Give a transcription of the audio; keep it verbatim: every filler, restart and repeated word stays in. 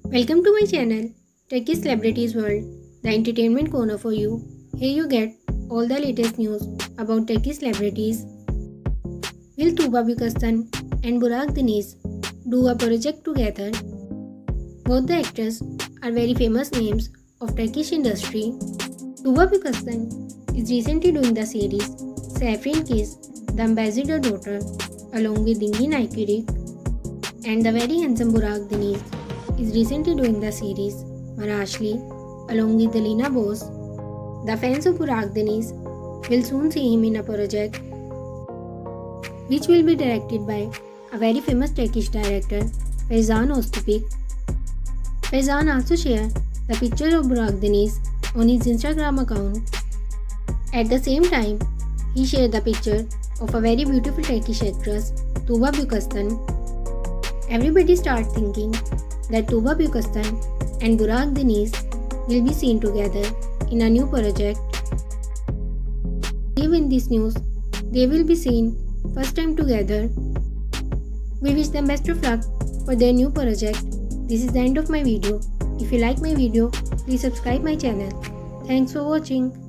Welcome to my channel, Techie Celebrities World, the entertainment corner for you. Here you get all the latest news about techie celebrities. Will Tuba Büyüküstün and Burak Deniz do a project together? Both the actors are very famous names of Turkish industry. Tuba Büyüküstün is recently doing the series Safrin Kiss, the Ambassador Daughter, along with Dingin Aykirik, and the very handsome Burak Deniz is recently doing the series Marashli along with Delina Bose. The fans of Burak Deniz will soon see him in a project which will be directed by a very famous Turkish director, Faizan Öztürk. Faizan also shared the picture of Burak Deniz on his Instagram account. At the same time, he shared the picture of a very beautiful Turkish actress, Tuba Büyüküstün. Everybody started thinking that Tuba Büyüküstün and Burak Deniz will be seen together in a new project. Given this news, they will be seen first time together. We wish them best of luck for their new project. This is the end of my video. If you like my video, please subscribe my channel. Thanks for watching.